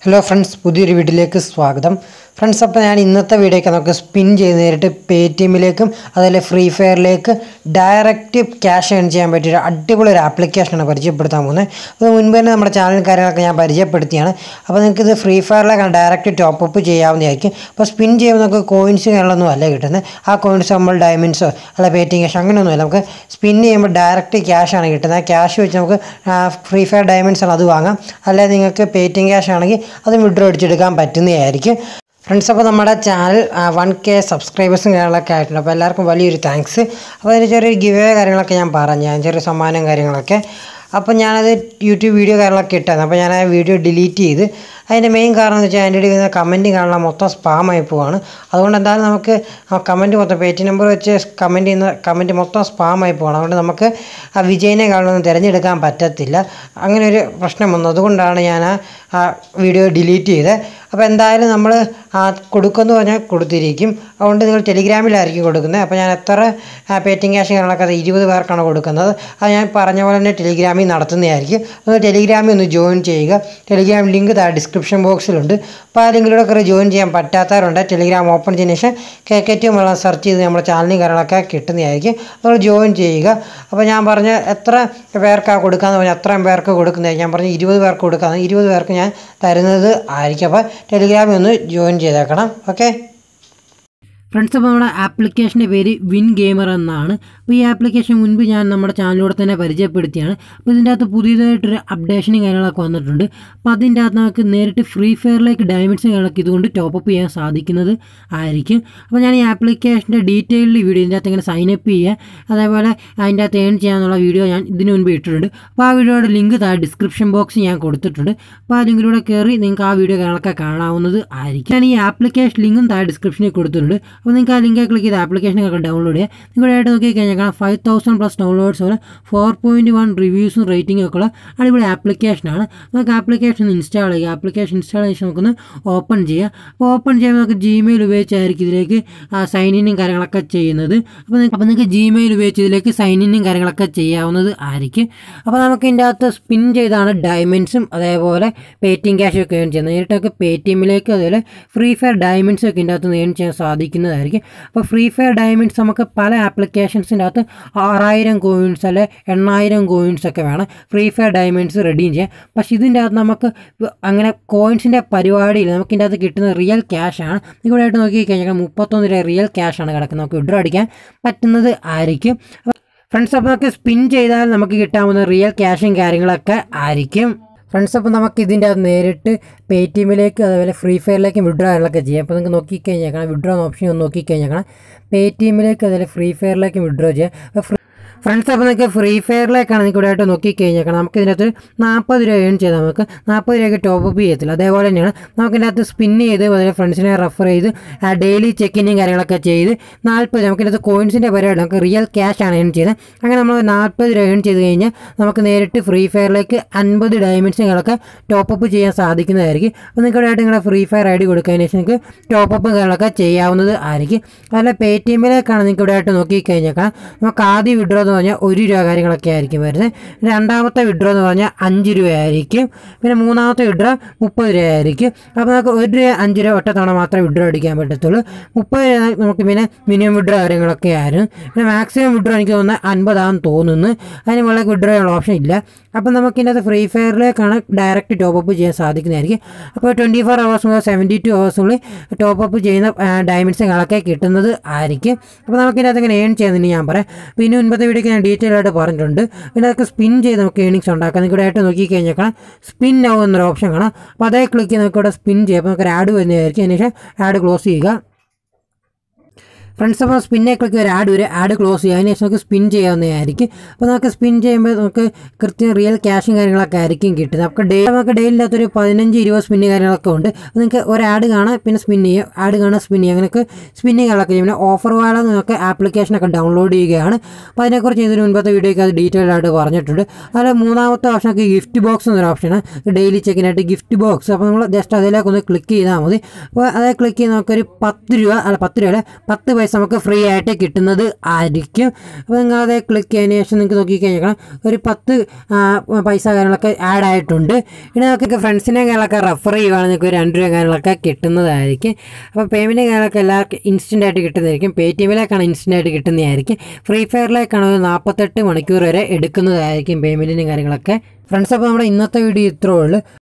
Hello friends, പുതിയൊരു വീഡിയോയിലേക്ക് സ്വാഗതം. ഫ്രണ്ട്സ്, അപ്പോൾ ഞാൻ ഇന്നത്തെ വീഡിയോയ്ക്ക് നമുക്ക് സ്പിൻ ചെയ്ത് നേരിട്ട് പേടിഎമ്മിലേക്കും അതുപോലെ ഫ്രീ ഫയറിലേക്ക് ഡയറക്റ്റ് ക്യാഷ് ഏൺ ചെയ്യാൻ പറ്റിയ അടിപൊളി ഒരു ആപ്ലിക്കേഷനാണ് പരിചയപ്പെടുത്താൻ പോകുന്നത്. അത് മുൻപ് തന്നെ നമ്മുടെ ചാനൽ കാര്യങ്ങളൊക്കെ ഞാൻ പരിചയപ്പെടുത്തിയാണ്. അപ്പോൾ നിങ്ങൾക്ക് ഇത് ഫ്രീ ഫയറിലേക്ക് ഡയറക്റ്റ് ടോപ്പ് അപ്പ് ചെയ്യാവുന്നതായിരിക്കും. അപ്പോൾ സ്പിൻ ചെയ്യുമ്പോൾ നമുക്ക് കോയിൻസ് കാര്യങ്ങളൊന്നും അല്ല കിട്ടുന്നത്. ആ കോയിൻസ് നമ്മൾ ഡയമണ്ട്സോ അല്ല പേടിഎം ക്യാഷ് അങ്ങനെയൊന്നുമില്ല. നമുക്ക് സ്പിൻ ചെയ്യുമ്പോൾ ഡയറക്റ്റ് ക്യാഷാണ് കിട്ടുന്നത്. ആ ക്യാഷ് വെച്ച് നമുക്ക് ഫ്രീ ഫയർ ഡയമണ്ട്സ് ആണ് അത് വാങ്ങാം. അല്ലാതെ നിങ്ങൾക്ക് പേടിഎം ക്യാഷ് ആണെങ്കിൽ അത് വിഡ്രോ അടിച്ചെടുക്കാൻ പറ്റുന്നതായിരിക്കും. ഫ്രണ്ട്സ്, അപ്പോൾ നമ്മുടെ ചാനൽ 1K സബ്സ്ക്രൈബേഴ്സും കാര്യങ്ങളൊക്കെ ആയിട്ടുണ്ട്. അപ്പോൾ എല്ലാവർക്കും വലിയൊരു താങ്ക്സ്. അപ്പോൾ അതിന് ചെറിയൊരു ഗിവ് അവേ കാര്യങ്ങളൊക്കെ ഞാൻ ചെറിയ സമ്മാനം കാര്യങ്ങളൊക്കെ. അപ്പോൾ ഞാനത് യൂട്യൂബ് വീഡിയോ കാര്യങ്ങളൊക്കെ ഇട്ടായിരുന്നു. അപ്പോൾ ഞാൻ ആ വീഡിയോ ഡിലീറ്റ് ചെയ്ത്. അതിൻ്റെ മെയിൻ കാരണം എന്ന് വെച്ചാൽ അതിൻ്റെ ഇടയിൽ കമൻറ്റ് കാണാൻ മൊത്തം സ്പാമായി പോവാണ്. അതുകൊണ്ട് എന്തായാലും നമുക്ക് കമൻറ്റ് മൊത്തം പേജ് നമ്പർ വെച്ച് കമൻറ്റ് ചെയ്യുന്ന കമൻറ്റ് മൊത്തം സ്പാമായി പോകണം. അതുകൊണ്ട് നമുക്ക് ആ വിജയിനെ കാണുന്നൊന്നും തിരഞ്ഞെടുക്കാൻ പറ്റത്തില്ല. അങ്ങനെ ഒരു പ്രശ്നം വന്നു. അതുകൊണ്ടാണ് ഞാൻ ആ വീഡിയോ ഡിലീറ്റ് ചെയ്തത്. അപ്പോൾ എന്തായാലും നമ്മൾ കൊടുക്കുമെന്ന് പറഞ്ഞാൽ കൊടുത്തിരിക്കും. അതുകൊണ്ട് നിങ്ങൾ ടെലിഗ്രാമിലായിരിക്കും കൊടുക്കുന്നത്. അപ്പോൾ ഞാൻ എത്ര പേടിഎം ക്യാഷ് കാര്യങ്ങളൊക്കെ 20 പേർക്കാണ് കൊടുക്കുന്നത്. അത് ഞാൻ പറഞ്ഞ പോലെ തന്നെ ടെലിഗ്രാമിൽ നടത്തുന്നതായിരിക്കും. ഒന്ന് ടെലിഗ്രാമിൽ ഒന്ന് ജോയിൻ ചെയ്യുക. ടെലിഗ്രാം ലിങ്ക് ഡിസ്ക്രിപ്ഷൻ ബോക്സിലുണ്ട്. അപ്പോൾ ആ ലിങ്കിലൂടെ കയറി ജോയിൻ ചെയ്യാൻ പറ്റാത്തവരുണ്ട്. ടെലിഗ്രാം ഓപ്പൺ ചെയ്തതിന് ശേഷം KKTM സെർച്ച് ചെയ്ത് നമ്മുടെ ചാനലും കാര്യങ്ങളൊക്കെ കിട്ടുന്നതായിരിക്കും. നമ്മൾ ജോയിൻ ചെയ്യുക. അപ്പോൾ ഞാൻ പറഞ്ഞ എത്ര പേർക്കാണ് കൊടുക്കാമെന്ന് പറഞ്ഞാൽ അത്രയും പേർക്ക് കൊടുക്കുന്നതായിരിക്കും. ഞാൻ പറഞ്ഞ 20 പേർക്ക് കൊടുക്കാമെന്ന് 20 പേർക്ക് ഞാൻ തരുന്നത് ആയിരിക്കും. അപ്പോൾ ടെലിഗ്രാമിൽ ഒന്ന് ജോയിൻ ചെയ്തേക്കണം. ഓക്കെ ഫ്രണ്ട്സ്, അപ്പോൾ നമ്മുടെ ആപ്ലിക്കേഷൻ്റെ പേര് വിൻ ഗെയിമർ എന്നാണ്. അപ്പോൾ ഈ ആപ്ലിക്കേഷൻ മുൻപ് ഞാൻ നമ്മുടെ ചാനലിലൂടെ തന്നെ പരിചയപ്പെടുത്തിയാണ്. അപ്പോൾ ഇതിൻ്റെ അകത്ത് പുതിയതായിട്ടൊരു അപ്ഡേഷനും കാര്യങ്ങളൊക്കെ വന്നിട്ടുണ്ട്. അപ്പോൾ അതിൻ്റെ അകത്ത് നമുക്ക് നേരിട്ട് ഫ്രീ ഫയറിലേക്ക് ഡയമണ്ട്സും കാര്യങ്ങളൊക്കെ ഇതുകൊണ്ട് ടോപ്പപ്പ് ചെയ്യാൻ സാധിക്കുന്നത് ആയിരിക്കും. അപ്പോൾ ഞാൻ ഈ ആപ്ലിക്കേഷൻ്റെ ഡീറ്റെയിൽഡ് വീഡിയോ ഇതിൻ്റെ അകത്ത് ഇങ്ങനെ സൈനപ്പ് ചെയ്യുക അതേപോലെ അതിൻ്റെ അകത്ത് ഏൺ ചെയ്യാനുള്ള വീഡിയോ ഞാൻ ഇതിനു മുൻപ് ഇട്ടിട്ടുണ്ട്. അപ്പോൾ ആ വീഡിയോയുടെ ലിങ്ക് ഡിസ്ക്രിപ്ഷൻ ബോക്സ് ഞാൻ കൊടുത്തിട്ടുണ്ട്. അപ്പോൾ ആ ലിങ്കിലൂടെ കയറി നിങ്ങൾക്ക് ആ വീഡിയോ കാര്യങ്ങളൊക്കെ കാണാവുന്നത് ആയിരിക്കും. ഞാൻ ഈ ആപ്ലിക്കേഷൻ ലിങ്കും ഡിസ്ക്രിപ്ഷനിൽ കൊടുത്തിട്ടുണ്ട്. അപ്പോൾ നിങ്ങൾക്ക് ആ ലിങ്ക് ക്ലിക്ക് ചെയ്ത് ആപ്ലിക്കേഷനൊക്കെ ഡൗൺലോഡ് ചെയ്യുക. നിങ്ങളായിട്ട് നോക്കിക്കഴിഞ്ഞാൽ 5000+ ഡൗൺലോഡ്സ് പോലെ 4.1 റിവ്യൂസും റേറ്റിംഗും ഒക്കെ ഉള്ള അടിപൊളി ആപ്ലിക്കേഷനാണ്. നമുക്ക് ആപ്ലിക്കേഷൻ ഇൻസ്റ്റാൾ ചെയ്യുക. ആപ്ലിക്കേഷൻ ഇൻസ്റ്റാൾ ചെയ്ത് നമുക്കൊന്ന് ഓപ്പൺ ചെയ്യുക. അപ്പോൾ ഓപ്പൺ ചെയ്യുമ്പോൾ നമുക്ക് ജിമെയിൽ ഉപയോഗിച്ചായിരിക്കും ഇതിലേക്ക് സൈൻ ഇന്നും കാര്യങ്ങളൊക്കെ ചെയ്യുന്നത്. അപ്പോൾ നിങ്ങൾക്ക് ജിമെയിൽ ഉപയോഗിച്ച് ഇതിലേക്ക് സൈൻ ഇന്നും കാര്യങ്ങളൊക്കെ ചെയ്യാവുന്നത് ആയിരിക്കും. അപ്പോൾ നമുക്ക് ഇതിൻ്റെ അകത്ത് സ്പിൻ ചെയ്താണ് ഡയമണ്ട്സും അതേപോലെ പേടിഎം ക്യാഷും ഒക്കെ ഏൺ ചെയ്യുന്നത്. നേരിട്ടൊക്കെ പേടിഎമ്മിലേക്ക് അതുപോലെ ഫ്രീ ഫയർ ഡയമണ്ട്സും ഒക്കെ ഇതിൻ്റെ അകത്ത് ഏൺ ചെയ്യാൻ സാധിക്കുന്നതായിരിക്കും. അപ്പോൾ ഫ്രീ ഫയർ ഡയമണ്ട്സ് നമുക്ക് പല ആപ്ലിക്കേഷൻസിൻ്റെ അകത്ത് 6000 കോയിൻസ് അല്ലെ 8000 കോയിൻസ് ഒക്കെ വേണം ഫ്രീ ഫയർ ഡയമണ്ട്സ് റെഡീം ചെയ്യാൻ. പക്ഷേ ഇതിൻ്റെ അകത്ത് നമുക്ക് അങ്ങനെ കോയിൻസിൻ്റെ പരിപാടിയിൽ നമുക്ക് ഇതിൻ്റെ അകത്ത് കിട്ടുന്ന റിയൽ ക്യാഷാണ്. ഇവിടെയായിട്ട് നോക്കിക്കഴിഞ്ഞാൽ 31 രൂപ റിയൽ ക്യാഷാണ് കിടക്കുന്നത്. നമുക്ക് വിഡ്രോ അടിക്കാൻ പറ്റുന്നത് ആയിരിക്കും. ഫ്രണ്ട്സ്, അപ്പോൾ നമുക്ക് സ്പിൻ ചെയ്താൽ നമുക്ക് കിട്ടാവുന്ന റിയൽ ക്യാഷും കാര്യങ്ങളൊക്കെ ആയിരിക്കും. ഫ്രണ്ട്സ്, അപ്പോൾ നമുക്ക് ഇതിൻ്റെ അത് നേരിട്ട് പേടിഎമ്മിലേക്ക് അതുപോലെ ഫ്രീ ഫയറിലേക്ക് വിഡ്രോ കാര്യങ്ങളൊക്കെ ചെയ്യാം. അപ്പോൾ നിങ്ങൾക്ക് നോക്കിക്കഴിഞ്ഞാൽ വിഡ്രോ ഓപ്ഷൻ ഒന്ന് നോക്കിക്കഴിഞ്ഞാൽ പേടിഎമ്മിലേക്ക് അതുപോലെ ഫ്രീ ഫയറിലേക്ക് വിഡ്രോ ചെയ്യാം. ഫ്രണ്ട്സ്, അപ്പോൾ നിങ്ങൾക്ക് ഫ്രീ ഫയറിലേക്കാണ് നിങ്ങൾക്ക് ഇവിടെ ആയിട്ട് നോക്കിക്കഴിഞ്ഞാൽ നമുക്ക് ഇതിനകത്ത് 40 രൂപ ഏൺ ചെയ്താൽ നമുക്ക് 40 രൂപയ്ക്ക് ടോപ്പ് ചെയ്യത്തില്ല. അതേപോലെ തന്നെയാണ് നമുക്ക് ഇതിനകത്ത് സ്പിൻ ചെയ്ത് അതുപോലെ ഫ്രണ്ട്സിനെ റെഫർ ചെയ്ത് ഡെയിലി ചെക്കിനും കാര്യങ്ങളൊക്കെ ചെയ്ത് 40 നമുക്ക് ഇതിനകത്ത് കോയിൻസിൻ്റെ പരിപാടി നമുക്ക് റിയൽ ക്യാഷ് ആണ് ഏൺ ചെയ്യുന്നത്. അങ്ങനെ നമ്മൾ 40 രൂപ ഏൺ ചെയ്ത് കഴിഞ്ഞാൽ നമുക്ക് നേരിട്ട് ഫ്രീ ഫയറിലേക്ക് 50 ഡയമണ്ട്സുകളൊക്കെ ടോപ്പപ്പ് ചെയ്യാൻ സാധിക്കുന്നതായിരിക്കും. അപ്പോൾ നിങ്ങൾക്ക് ഇവിടെ ആയിട്ട് നിങ്ങളുടെ ഫ്രീ ഫയർ ID കൊടുത്തതിന് ശേഷം നിങ്ങൾക്ക് ടോപ്പപ്പ് കാര്യങ്ങളൊക്കെ ചെയ്യാവുന്നത് ആയിരിക്കും. അതുപോലെ പേടിഎമ്മിലേക്കാണ് നിങ്ങൾക്ക് ഇവിടെ ആയിട്ട് നോക്കിക്കഴിഞ്ഞാൽ നമുക്ക് ആദ്യം വിഡ്രോ എന്ന് പറഞ്ഞാൽ 1 രൂപ കാര്യങ്ങളൊക്കെ ആയിരിക്കും വരുന്നത്. രണ്ടാമത്തെ വിഡ്രോ എന്ന് പറഞ്ഞാൽ 5 രൂപയായിരിക്കും. പിന്നെ മൂന്നാമത്തെ വിഡ്രോ 30 രൂപയായിരിക്കും. അപ്പോൾ നമുക്ക് 1 രൂപ 5 രൂപ ഒറ്റ തവണ മാത്രമേ വിഡ്രോ അടിക്കാൻ പറ്റത്തുള്ളൂ. 30 രൂപ നമുക്ക് പിന്നെ മിനിമം വിഡ്രോ കാര്യങ്ങളൊക്കെ ആയിരുന്നു. പിന്നെ മാക്സിമം വിഡ്രോ എനിക്ക് തോന്നുന്നത് 50 ആണെന്ന് തോന്നുന്നു. അതിന് വളരെ വിഡ്രോ ചെയ്യാനുള്ള ഓപ്ഷൻ ഇല്ല. അപ്പോൾ നമുക്ക് ഇതിനകത്ത് ഫ്രീ ഫയറിലേക്കാണ് ഡയറക്റ്റ് ടോപ്പപ്പ് ചെയ്യാൻ സാധിക്കുന്നതായിരിക്കും. അപ്പോൾ 24 hours മുതൽ 72 hours ടോപ്പപ്പ് ചെയ്യുന്ന ഡയമണ്ട്സുകളൊക്കെ കിട്ടുന്നത് ആയിരിക്കും. അപ്പോൾ നമുക്ക് ഇതിനകത്ത് ഇങ്ങനെ ഏൺ ചെയ്യുന്നതിന് ഞാൻ പറയാം. പിന്നെ മുൻപത്തെ വീഡിയോക്ക് ഞാൻ ഡീറ്റെയിൽ ആയിട്ട് പറഞ്ഞിട്ടുണ്ട്. പിന്നെ അതൊക്കെ സ്പിൻ ചെയ്ത് നമുക്ക് ഏണിങ്സ് ഉണ്ടാക്കാം. നിങ്ങൾക്ക് ഇവിടെ ആയിട്ട് നോക്കിക്കഴിഞ്ഞാൽ സ്പിൻ നൗ എന്നൊരു ഓപ്ഷൻ കാണാം. അപ്പോൾ അതേ ക്ലിക്ക് ചെയ്ത് നമുക്ക് ഇവിടെ സ്പിൻ ചെയ്യാം. അപ്പോൾ നമുക്ക് ആഡ് വരുന്നതായിരിക്കും. അതിനുശേഷം ആഡ് ക്ലോസ് ചെയ്യുക. ഫ്രണ്ട്സ്, അപ്പോൾ സ്പിന്നെ ക്ലിക്ക് ഒരു ആഡ് ക്ലോസ് ചെയ്യുക. അതിനുശേഷം നമുക്ക് സ്പിൻ ചെയ്യാവുന്നതായിരിക്കും. അപ്പോൾ നമുക്ക് സ്പിൻ ചെയ്യുമ്പോൾ നമുക്ക് കൃത്യം റിയൽ ക്യാഷും കാര്യങ്ങളൊക്കെ ആയിരിക്കും കിട്ടുന്നത്. നമുക്ക് ഡെയിലിനകത്തൊരു 15-20 സ്പിന്ന് കാര്യങ്ങളൊക്കെ ഉണ്ട്. അപ്പോൾ നിങ്ങൾക്ക് ഒരു ആഡ് കാണാം, പിന്നെ സ്പിൻ ചെയ്യുക, ആഡ് കാണാം, സ്പിൻ ചെയ്യുക, അങ്ങനെയൊക്കെ സ്പിന്നിങ്ങുകളൊക്കെ ചെയ്യും. പിന്നെ ഓഫർ വാള നിങ്ങൾക്ക് ആപ്ലിക്കേഷനൊക്കെ ഡൗൺലോഡ് ചെയ്യുകയാണ്. അപ്പോൾ അതിനെക്കുറിച്ച് ഇതിന് മുൻപത്തെ വീഡിയോയ്ക്ക് അത് ഡീറ്റെയിൽ ആയിട്ട് പറഞ്ഞിട്ടുണ്ട്. അതുപോലെ മൂന്നാമത്തെ ഓപ്ഷനൊക്കെ ഗിഫ്റ്റ് ബോക്സ് എന്നൊരു ഓപ്ഷനാണ്. ഡെയിലി ചെക്കിനായിട്ട് ഗിഫ്റ്റ് ബോക്സ്. അപ്പോൾ നമ്മൾ ജസ്റ്റ് അതിലേക്കൊന്ന് ക്ലിക്ക് ചെയ്താൽ മതി. അപ്പോൾ അതേ ക്ലിക്ക് ചെയ്ത് നമുക്കൊരു 10 രൂപ അല്ല 10 രൂപ അല്ല 10 പൈസ ഗൈസ് നമുക്ക് ഫ്രീ ആയിട്ട് കിട്ടുന്നത് ആയിരിക്കും. അപ്പോൾ നിങ്ങൾ അത് ക്ലിക്ക് ചെയ്തതിന് ശേഷം നിങ്ങൾക്ക് നോക്കിക്കഴിഞ്ഞാൽ ഒരു 10 പൈസ കാര്യങ്ങളൊക്കെ ആഡ് ആയിട്ടുണ്ട്. ഇനി നമുക്ക് ഫ്രണ്ട്സിനെ കാര്യങ്ങളൊക്കെ റെഫർ ചെയ്യുകയാണെങ്കിൽ നിങ്ങൾക്ക് 2 രൂപ കാര്യങ്ങളൊക്കെ കിട്ടുന്നതായിരിക്കും. അപ്പോൾ പേയ്മെൻറ്റ് കാര്യങ്ങളൊക്കെ എല്ലാവർക്കും ഇൻസ്റ്റൻ്റ് ആയിട്ട് കിട്ടുന്നതായിരിക്കും. പേടിഎമ്മിലേക്കാണ് ഇൻസ്റ്റൻ്റ് ആയിട്ട് കിട്ടുന്നതായിരിക്കും. ഫ്രീ ഫയറിലേക്കാണ് 48 മണിക്കൂർ വരെ എടുക്കുന്നതായിരിക്കും പേയ്മെൻറ്റിനും കാര്യങ്ങളൊക്കെ. ഫ്രണ്ട്സ് അപ്പോൾ നമ്മുടെ ഇന്നത്തെ വീഡിയോ ഇത്രേ ഉള്ളൂ.